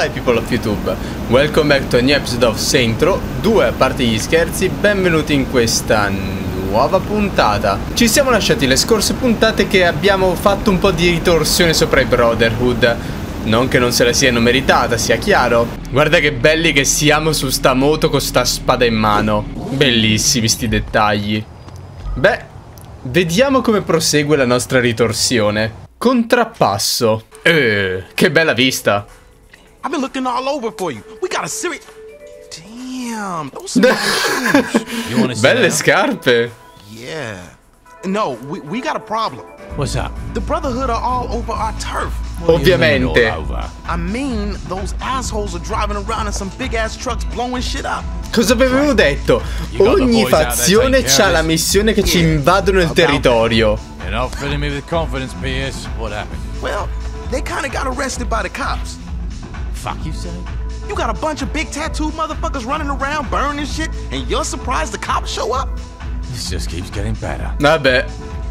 Hi people of YouTube, welcome back to a new episode of Saints Row 2. A parte gli scherzi, benvenuti in questa nuova puntata. Ci siamo lasciati le scorse puntate che abbiamo fatto un po' di ritorsione sopra i Brotherhood. Non che non se la siano meritata, sia chiaro. Guarda che belli che siamo su sta moto con sta spada in mano. Bellissimi sti dettagli. Beh, vediamo come prosegue la nostra ritorsione. Contrappasso. Che bella vista. I've been looking all over for you. We got a serious... Damn, those are shoes. You want to Belle scarpe. Yeah. No, we got a problem. What's up? The Brotherhood are all over our turf. Ovviamente. I mean, those assholes are driving around in some big-ass trucks blowing shit up. Cosa avevo detto? Ogni fazione c'ha la missione che ci invadono il territorio. You're not filling me with confidence, Pierce. What happened? Well, they kind of got arrested by the cops. Fuck you say? You got a bunch of big tattooed motherfuckers running around burning shit, and you're surprised the cops show up? This just keeps getting better. Vabbè.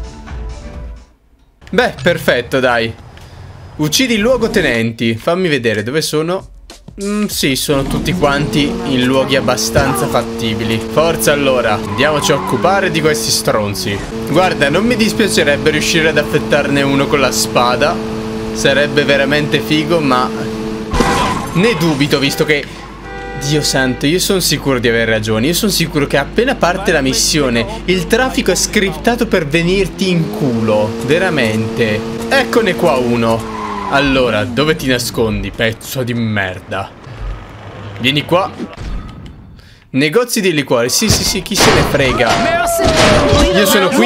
Beh, perfetto, dai. Uccidi i luogotenenti. Fammi vedere dove sono. Sì, sono tutti quanti in luoghi abbastanza fattibili. Forza allora, andiamoci a occupare di questi stronzi. Guarda, non mi dispiacerebbe riuscire ad affettarne uno con la spada. Sarebbe veramente figo, ma ne dubito, visto che... Dio santo, io sono sicuro di aver ragione. Io sono sicuro che appena parte la missione il traffico è scriptato per venirti in culo. Veramente. Eccone qua uno. Allora, dove ti nascondi, pezzo di merda? Vieni qua. Negozi di liquori. Sì, chi se ne frega. Io sono qui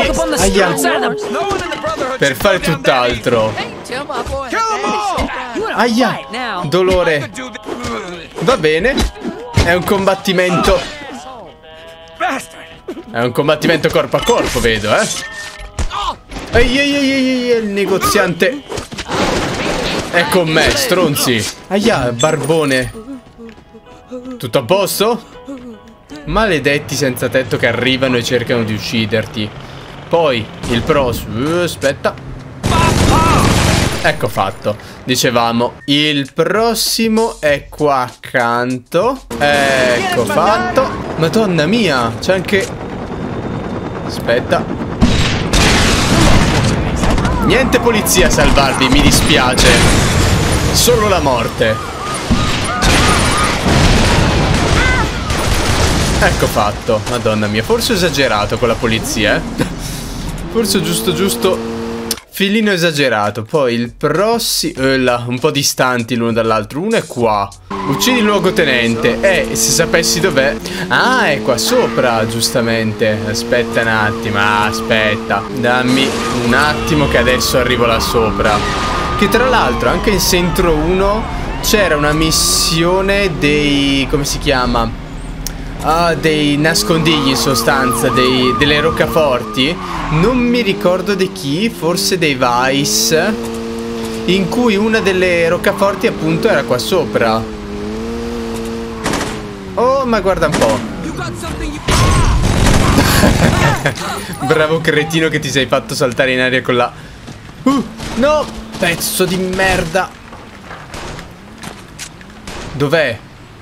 per fare tutt'altro. Aia, dolore. Va bene. È un combattimento. È un combattimento corpo a corpo, vedo, Ehi, il negoziante è con me, stronzi. Aia, barbone. Tutto a posto? Maledetti senza tetto che arrivano e cercano di ucciderti. Poi il prossimo. Aspetta. Ecco fatto. Dicevamo, il prossimo è qua accanto. Ecco fatto. Madonna mia, c'è anche... Aspetta. Niente polizia a salvarvi, mi dispiace. Solo la morte. Ecco fatto. Madonna mia, forse ho esagerato con la polizia, Forse giusto filino esagerato. Poi il prossimo un po' distanti l'uno dall'altro. Uno è qua. Uccidi il luogotenente. Se sapessi dov'è. Ah, è qua sopra, giustamente. Aspetta un attimo. Aspetta. Dammi un attimo che adesso arrivo là sopra. Che tra l'altro anche in Saints Row 1 c'era una missione dei... come si chiama? Dei nascondigli, in sostanza, delle roccaforti. Non mi ricordo di chi, forse dei Vice, in cui una delle roccaforti appunto era qua sopra. Oh, ma guarda un po'. Bravo cretino che ti sei fatto saltare in aria con la... no, pezzo di merda. Dov'è?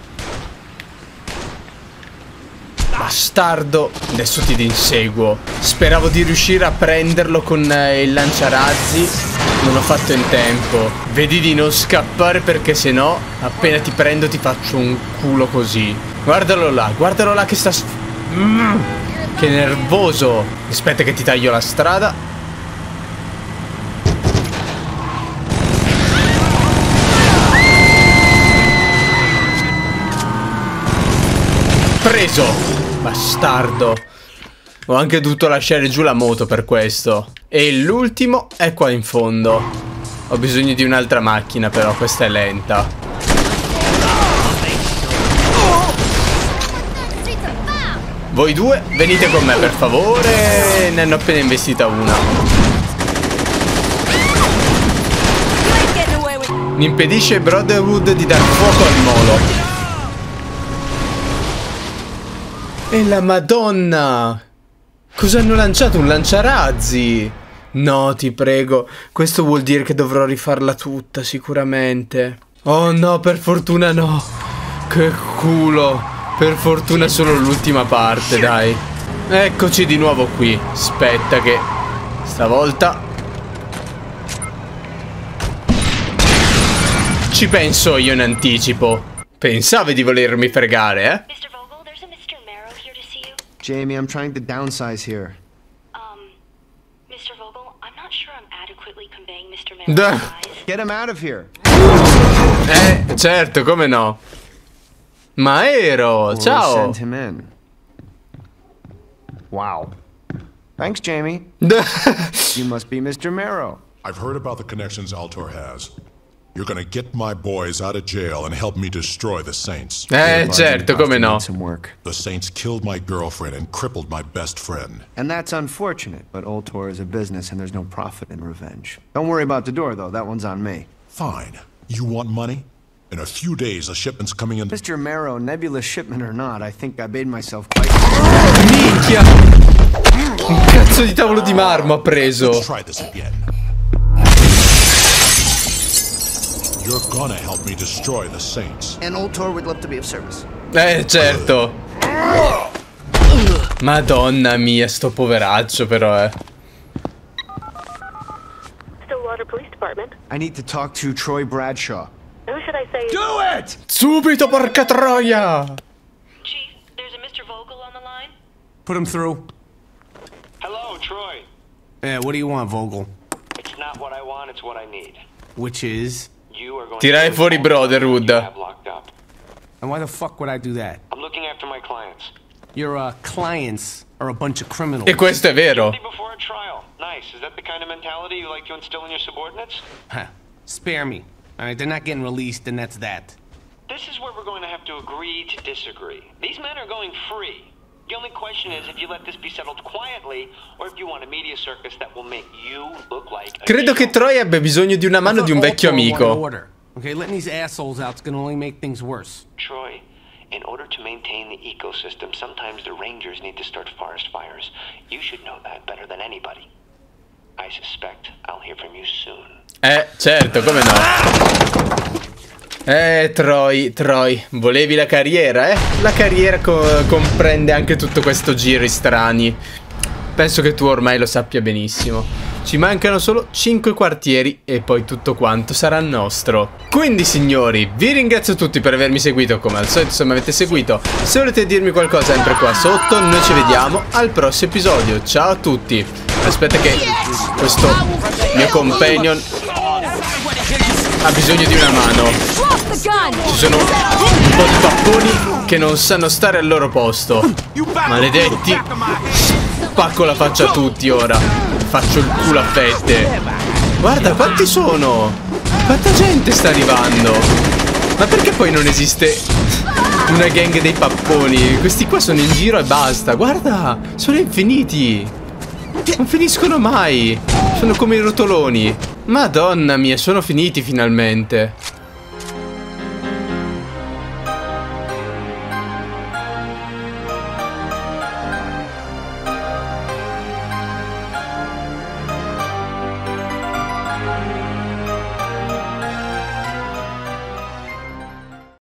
Bastardo. Adesso ti inseguo. Speravo di riuscire a prenderlo con il lanciarazzi. Non l'ho fatto in tempo. Vedi di non scappare, perché sennò appena ti prendo ti faccio un culo così. Guardalo là che sta... che nervoso. Aspetta che ti taglio la strada. Preso. Bastardo. Ho anche dovuto lasciare giù la moto per questo. E l'ultimo è qua in fondo. Ho bisogno di un'altra macchina, però questa è lenta. Voi due venite con me, per favore. Ne hanno appena investita una. Mi impedisce Brotherhood di dar fuoco al molo. E la Madonna! Cosa hanno lanciato? Un lanciarazzi? No, ti prego. Questo vuol dire che dovrò rifarla tutta, sicuramente. Oh no, per fortuna no. Che culo. Per fortuna solo l'ultima parte, dai. Eccoci di nuovo qui. Aspetta che stavolta ci penso io in anticipo. Pensavi di volermi fregare, eh? Mr. Vogel, there's a Mr. Marrow here to see you. Jamie, I'm trying to downsize here. Mr. Vogel, I'm not sure I'm adequately conveying Mr. Marrow's size. Get him out of here. Certo, come no. Maero, Or ciao. send him in. Wow. Thanks, Jamie. You must be Mr. Marrow. I've heard about the connections Altor has. You're gonna get my boys out of jail and help me destroy the Saints. Certo, come no. Some work. The Saints killed my girlfriend and crippled my best friend. And that's unfortunate, but Ultor is a business and there's no profit in revenge. Don't worry about the door, though. That one's on me. Fine. You want money? In a few days, a shipment's coming in. Mr. Marrow, nebulous shipment or not, I think I made myself quite... Minchia. Un cazzo di tavolo di marmo ha preso. Let's try this again. You're gonna help me destroy the Saints. And Ultor would love to be of service. Certo. Madonna mia, sto poveraccio però, Stillwater Police Department. I need to talk to Troy Bradshaw. Who should I say? Do it! Subito, porca troia. Chief, there's a Mr. Vogel on the line. Put him through. Hello, Troy. Yeah, what do you want, Vogel? It's not what I want, it's what I need. Which is? You are going Tirai to fuori Brotherhood. you have locked up. And why the fuck would I do that? I'm looking after my clients. Your clients are a bunch of criminals. E questo è vero. Before a trial. Nice. Is that the kind of mentality you like to instill in your subordinates? Huh. Spare me. All right, they're not getting released, and that's that. This is where we're going to have to agree to disagree. These men are going free. The only question is if you let this be settled quietly or if you want a media circus that will make you look like a Credo che Troy abbia bisogno di una mano di un vecchio amico. Okay, letting these assholes out's gonna only make things worse. Troy, in order to maintain the ecosystem, sometimes the rangers need to start forest fires. You should know that better than anybody. I suspect I'll hear from you soon. Certo, come no. Troy, volevi la carriera, eh? La carriera comprende anche tutto questo giri strani. Penso che tu ormai lo sappia benissimo. Ci mancano solo 5 quartieri e poi tutto quanto sarà nostro. Quindi signori, vi ringrazio tutti per avermi seguito. Come al solito, se mi avete seguito, se volete dirmi qualcosa sempre qua sotto. Noi ci vediamo al prossimo episodio. Ciao a tutti. Aspetta che questo mio companion ha bisogno di una mano. Ci sono un po' di papponi che non sanno stare al loro posto. Maledetti. Spacco la faccia a tutti ora. Faccio il culo a fette. Guarda quanti sono. Quanta gente sta arrivando. Ma perché poi non esiste una gang dei papponi? Questi qua sono in giro e basta. Guarda, sono infiniti. Non finiscono mai. Sono come i rotoloni. Madonna mia, sono finiti finalmente.